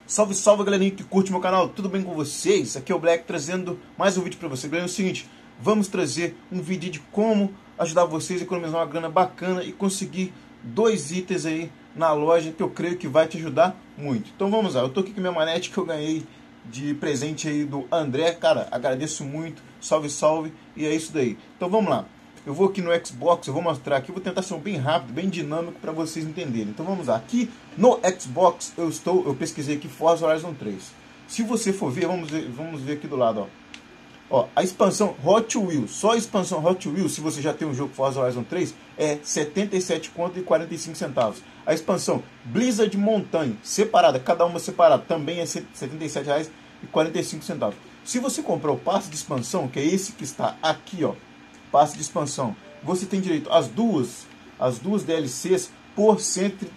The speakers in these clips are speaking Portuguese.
Salve, salve, galerinha que curte meu canal, tudo bem com vocês? Aqui é o Black trazendo mais um vídeo pra vocês. Galera, é o seguinte, vamos trazer um vídeo de como ajudar vocês a economizar uma grana bacana e conseguir 2 itens aí na loja que eu creio que vai te ajudar muito. Então vamos lá, eu tô aqui com minha manete que eu ganhei de presente aí do André. Cara, agradeço muito, salve, salve, e é isso daí. Então vamos lá. Eu vou aqui no Xbox, eu vou mostrar aqui, eu vou tentar ser bem rápido, bem dinâmico para vocês entenderem. Então vamos lá, aqui no Xbox eu pesquisei aqui Forza Horizon 3. Se você for ver, vamos ver aqui do lado, ó. Ó, a expansão Hot Wheels, só a expansão Hot Wheels, se você já tem um jogo Forza Horizon 3, é R$ 77,45. A expansão Blizzard Mountain, separada, cada uma separada, também é R$ 77,45. Se você comprar o passe de expansão, que é esse que está aqui, ó, passe de expansão, você tem direito às duas DLCs por R$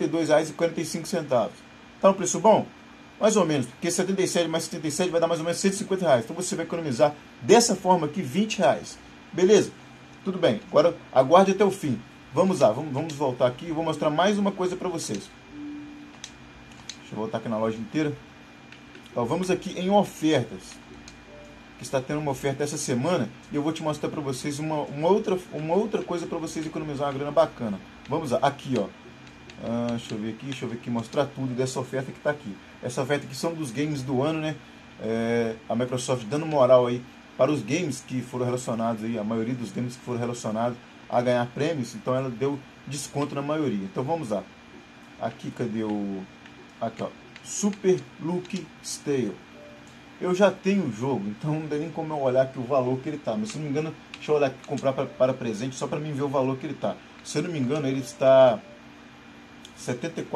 132,45. Tá um preço bom? Mais ou menos, porque 77 mais 77 vai dar mais ou menos R$ 150. Então você vai economizar dessa forma aqui R$ 20. Beleza? Tudo bem. Agora aguarde até o fim. Vamos lá, vamos voltar aqui e vou mostrar mais uma coisa para vocês. Deixa eu voltar aqui na loja inteira. Ó, vamos aqui em ofertas. Está tendo uma oferta essa semana e eu vou te mostrar para vocês uma outra coisa para vocês economizar uma grana bacana. Vamos lá, aqui ó, deixa eu ver aqui, mostrar tudo dessa oferta que está aqui. Essa oferta aqui são dos games do ano, né? A Microsoft dando moral aí para os games que foram relacionados aí, a maioria dos games que foram relacionados a ganhar prêmios, então ela deu desconto na maioria. Então vamos lá, aqui cadê aqui ó, Super Lucky Stale. Eu já tenho o jogo, então não tem nem como eu olhar aqui o valor que ele está. Mas se não me engano, deixa eu olhar aqui, comprar para presente, só para mim ver o valor que ele está. Se eu não me engano, ele está R$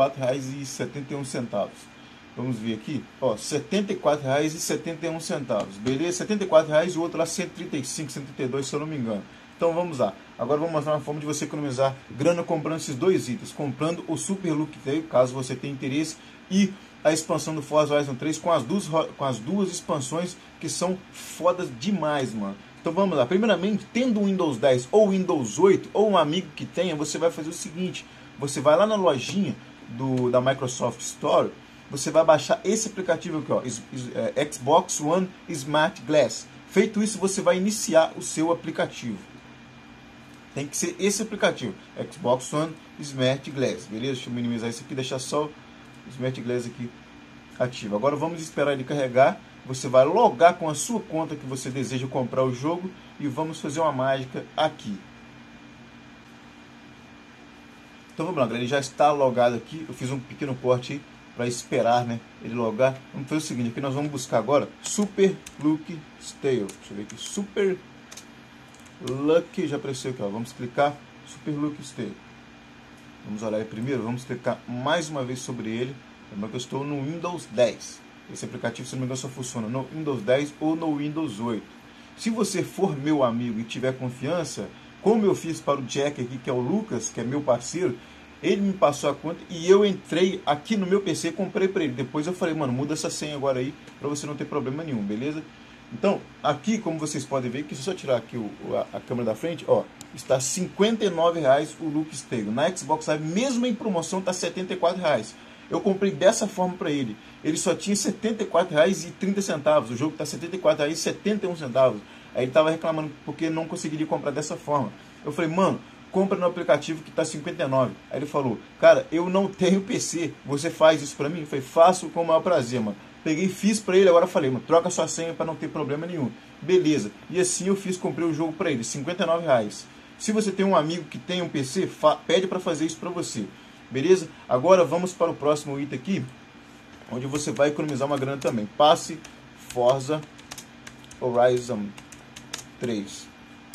74,71. Vamos ver aqui, ó, R$ 74,71. Beleza? R$ 74,00 e o outro lá R$ 135, 132, se eu não me engano. Então vamos lá. Agora vou mostrar uma forma de você economizar grana comprando esses 2 itens. Comprando o Super Lucky Day, caso você tenha interesse, e a expansão do Forza Horizon 3 com as duas expansões que são fodas demais, mano. Então vamos lá. Primeiramente, tendo o Windows 10 ou Windows 8 ou um amigo que tenha, você vai fazer o seguinte: você vai lá na lojinha da Microsoft Store, você vai baixar esse aplicativo aqui, ó, Xbox One Smart Glass. Feito isso, você vai iniciar o seu aplicativo. Tem que ser esse aplicativo, Xbox One Smart Glass, beleza? Deixa eu minimizar isso aqui, deixar só o Smart Glass aqui ativo. Agora vamos esperar ele carregar. Você vai logar com a sua conta que você deseja comprar o jogo e vamos fazer uma mágica aqui. Então vamos lá, galera, ele já está logado aqui. Eu fiz um pequeno corte aí para esperar, né, ele logar. Vamos fazer o seguinte, aqui nós vamos buscar agora Super Lucky Stale. Deixa eu ver aqui, Super Lucky, já apareceu aqui, ó. Vamos clicar Super Lucky Stale. Vamos olhar aí primeiro, vamos clicar mais uma vez sobre ele. Lembrando que eu estou no Windows 10. Esse aplicativo, se não me engano, só funciona no Windows 10 ou no Windows 8. Se você for meu amigo e tiver confiança, como eu fiz para o Jack aqui, que é o Lucas, que é meu parceiro, ele me passou a conta e eu entrei aqui no meu PC e comprei para ele. Depois eu falei, mano, muda essa senha agora aí para você não ter problema nenhum, beleza? Então, aqui, como vocês podem ver, que se eu só tirar aqui a câmera da frente, ó, está R$ 59,00 o Lucky Stale. Na Xbox Live, mesmo em promoção, está R$ 74,00. Eu comprei dessa forma para ele. Ele só tinha R$ 74,30. O jogo está R$ 74,71. Aí ele estava reclamando porque não conseguiria comprar dessa forma. Eu falei, mano, compra no aplicativo que está R$ 59,00. Aí ele falou, cara, eu não tenho PC, você faz isso para mim? Eu falei, faço com o maior prazer, mano. Peguei, fiz pra ele, agora falei, mano, troca sua senha pra não ter problema nenhum. Beleza. E assim eu fiz, comprei o jogo pra ele, R$ 59,00. Se você tem um amigo que tem um PC, pede pra fazer isso pra você. Beleza? Agora vamos para o próximo item aqui, onde você vai economizar uma grana também. Passe Forza Horizon 3.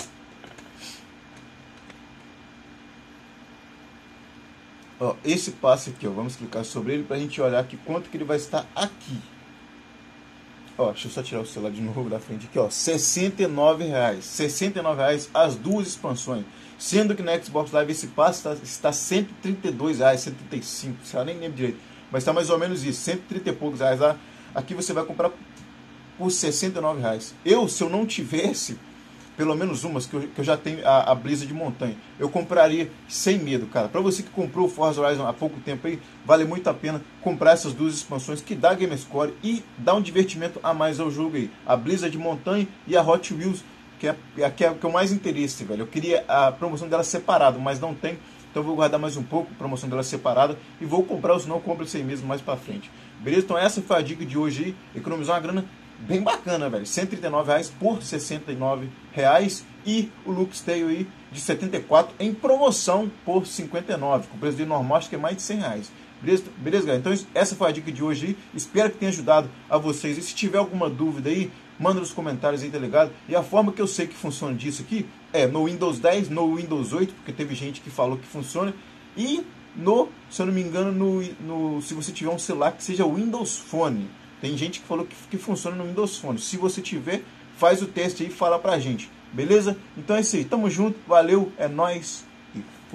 Ó, esse passe aqui, ó, vamos clicar sobre ele pra gente olhar aqui quanto que ele vai estar aqui. Ó, deixa eu só tirar o celular de novo da frente aqui, ó, R$ 69,00. R$ 69,00 as duas expansões. Sendo que na Xbox Live esse passe está R$ 132,00, 135, sei lá, nem lembro direito. Mas está mais ou menos isso, 130 e poucos reais lá. Aqui você vai comprar por R$ 69,00. Se eu não tivesse pelo menos umas, que eu já tenho a Blizzard de montanha. Eu compraria sem medo, cara. Para você que comprou o Forza Horizon há pouco tempo aí, vale muito a pena comprar essas duas expansões que dá Gamerscore e dá um divertimento a mais ao jogo aí. A Blizzard de montanha e a Hot Wheels, que é o mais interesse, velho. Eu queria a promoção dela separada, mas não tem. Então eu vou guardar mais um pouco, a promoção dela separada, e vou comprar, ou senão eu compro isso aí mesmo mais pra frente. Beleza? Então essa foi a dica de hoje aí. Economizar uma grana bem bacana, velho. R$139 por R$69. E o Luke's Tale aí de 74 em promoção por 59. Com o preço dele normal, acho que é mais de R$100. Beleza, galera? Então essa foi a dica de hoje aí. Espero que tenha ajudado a vocês. E se tiver alguma dúvida aí, manda nos comentários aí, tá ligado? E a forma que eu sei que funciona disso aqui é no Windows 10, no Windows 8, porque teve gente que falou que funciona. E se eu não me engano, se você tiver um celular que seja Windows Phone. Tem gente que falou que funciona no Windows Phone. Se você tiver, faz o teste aí e fala pra gente. Beleza? Então é isso aí. Tamo junto. Valeu. É nóis.